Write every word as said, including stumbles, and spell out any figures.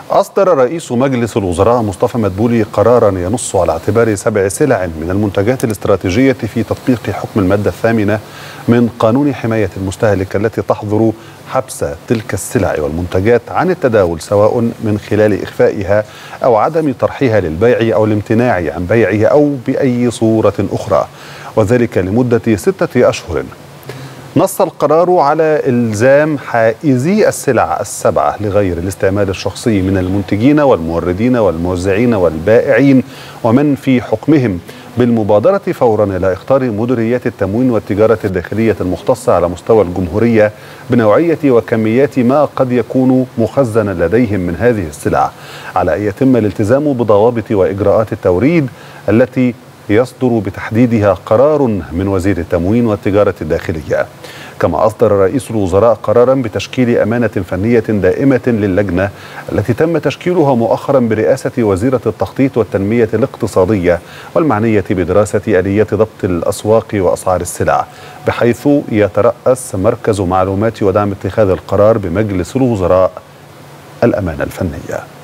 أصدر رئيس مجلس الوزراء مصطفى مدبولي قرارا ينص على اعتبار سبع سلع من المنتجات الاستراتيجية في تطبيق حكم المادة الثامنة من قانون حماية المستهلك التي تحظر حبس تلك السلع والمنتجات عن التداول، سواء من خلال إخفائها أو عدم طرحها للبيع أو الامتناع عن بيعها أو بأي صورة أخرى، وذلك لمدة ستة أشهر. نص القرار على إلزام حائزي السلع السبعة لغير الاستعمال الشخصي من المنتجين والموردين والموزعين والبائعين ومن في حكمهم بالمبادرة فورا إلى إخطار مديريات التموين والتجارة الداخلية المختصة على مستوى الجمهورية بنوعية وكميات ما قد يكون مخزنا لديهم من هذه السلع، على أن يتم الالتزام بضوابط وإجراءات التوريد التي يصدر بتحديدها قرار من وزير التموين والتجارة الداخلية. كما أصدر رئيس الوزراء قرارا بتشكيل أمانة فنية دائمة للجنة التي تم تشكيلها مؤخرا برئاسة وزيرة التخطيط والتنمية الاقتصادية والمعنية بدراسة آليات ضبط الأسواق وأسعار السلع، بحيث يترأس مركز معلومات ودعم اتخاذ القرار بمجلس الوزراء الأمانة الفنية.